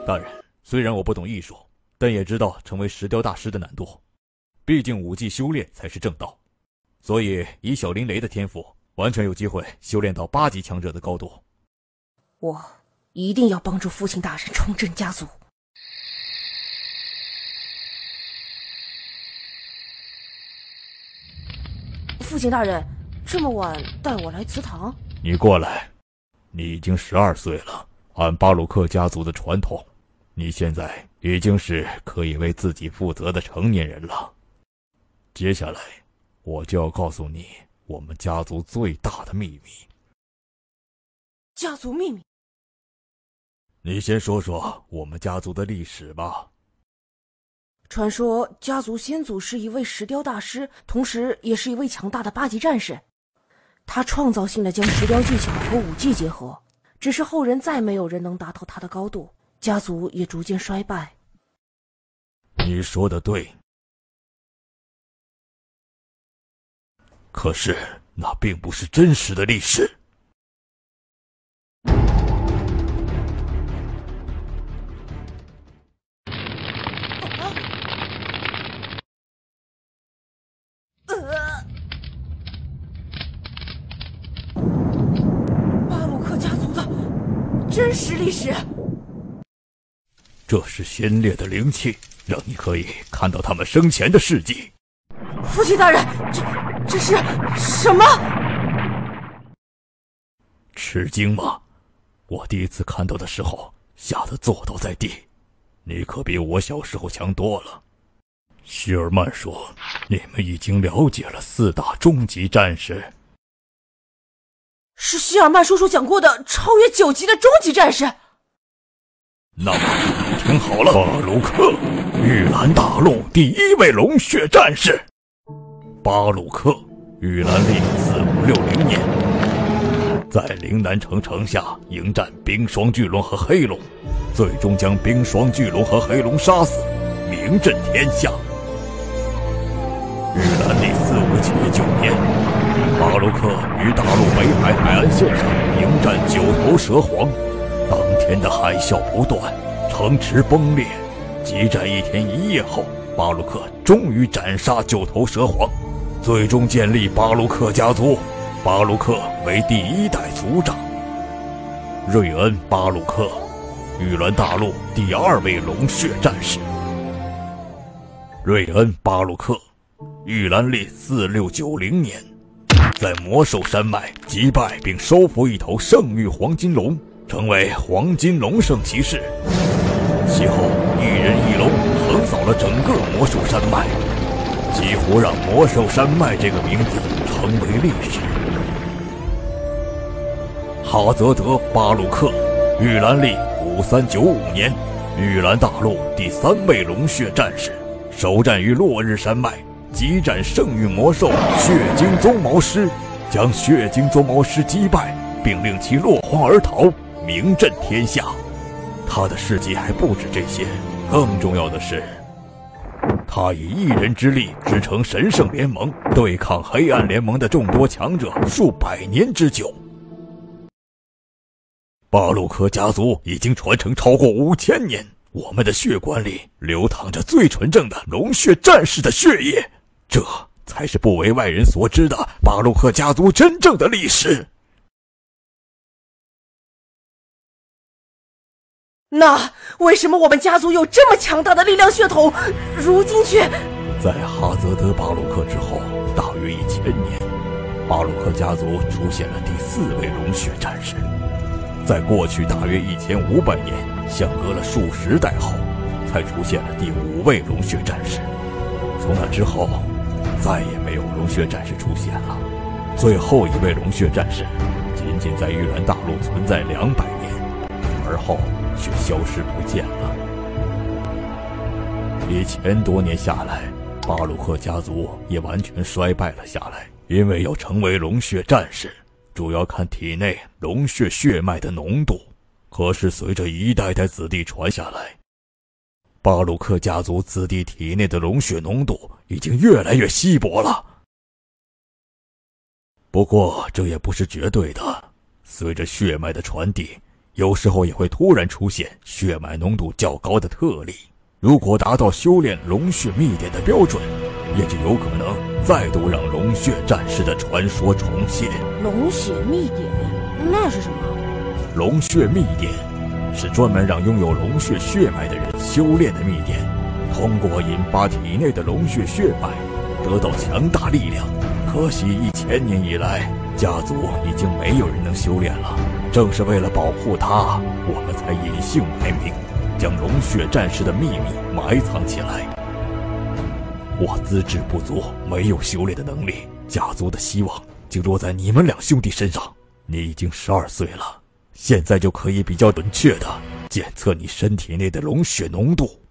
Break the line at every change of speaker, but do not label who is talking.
大人，虽然我不懂艺术，但也知道成为石雕大师的难度。毕竟武技修炼才是正道，所以以小林雷的天赋，完全有机会修炼到8级强者的高度。
我一定要帮助父亲大人重振家族。父亲大人，这么晚带我来祠堂？
你过来，你已经12岁了，按巴鲁克家族的传统，你现在已经是可以为自己负责的成年人了。接下来，我就要告诉你我们家族最大的秘密。
家族秘密？
你先说说我们家族的历史吧。
传说家族先祖是一位石雕大师，同时也是一位强大的8级战士。他创造性的将石雕技巧和武技结合，只是后人再没有人能达到他的高度，家族也逐渐衰败。
你说的对，可是那并不是真实的历史。
巴鲁克家族的真实历史。
这是先烈的灵气，让你可以看到他们生前的事迹。
父亲大人，这是什么？
吃惊吗？我第一次看到的时候，吓得坐倒在地。你可比我小时候强多了。希尔曼说，你们已经了解了4大终极战士。
是希尔曼叔叔讲过的超越9级的终极战士。
那么听好了，巴鲁克，玉兰大陆第1位龙血战士。巴鲁克，玉兰历4560年，在陵南城城下迎战冰霜巨龙和黑龙，最终将冰霜巨龙和黑龙杀死，名震天下。玉兰历4579年，巴鲁克于大陆北海海岸线上迎战9头蛇皇，当天的海啸不断，城池崩裂。激战1天1夜后，巴鲁克终于斩杀9头蛇皇，最终建立巴鲁克家族。巴鲁克为第1代族长。瑞恩·巴鲁克，玉兰大陆第2位龙血战士。瑞恩·巴鲁克，玉兰历4690年，在魔兽山脉击败并收服一头圣域黄金龙，成为黄金龙圣骑士。其后一人一龙横扫了整个魔兽山脉，几乎让魔兽山脉这个名字成为历史。哈泽德·巴鲁克，玉兰历5395年，玉兰大陆第3位龙血战士，首战于落日山脉，激战圣域魔兽血晶鬃毛狮，将血晶鬃毛狮击败，并令其落荒而逃，名震天下。他的事迹还不止这些，更重要的是，他以一人之力支撑神圣联盟，对抗黑暗联盟的众多强者数百年之久。巴鲁克家族已经传承超过5000年，我们的血管里流淌着最纯正的龙血战士的血液，这才是不为外人所知的巴鲁克家族真正的历史。
那为什么我们家族有这么强大的力量血统，如今却……
在哈泽德巴鲁克之后大约1000年，巴鲁克家族出现了第4位龙血战士。在过去大约1500年，相隔了数十代后，才出现了第5位龙血战士。从那之后，再也没有龙血战士出现了。最后一位龙血战士，仅仅在玉兰大陆存在200年，而后却消失不见了。1000多年下来，巴鲁克家族也完全衰败了下来。因为要成为龙血战士，主要看体内龙血血脉的浓度。可是随着一代代子弟传下来，巴鲁克家族子弟体内的龙血浓度已经越来越稀薄了。不过这也不是绝对的，随着血脉的传递， 有时候也会突然出现血脉浓度较高的特例。如果达到修炼龙血秘典的标准，也就有可能再度让龙血战士的传说重现。
龙血秘典那是什么？
龙血秘典是专门让拥有龙血血脉的人修炼的秘典，通过引发体内的龙血血脉得到强大力量。可惜1000年以来，家族已经没有人能修炼了。正是为了保护他，我们才隐姓埋名，将龙血战士的秘密埋藏起来。我资质不足，没有修炼的能力，家族的希望就落在你们2兄弟身上。你已经12岁了，现在就可以比较准确地检测你身体内的龙血浓度。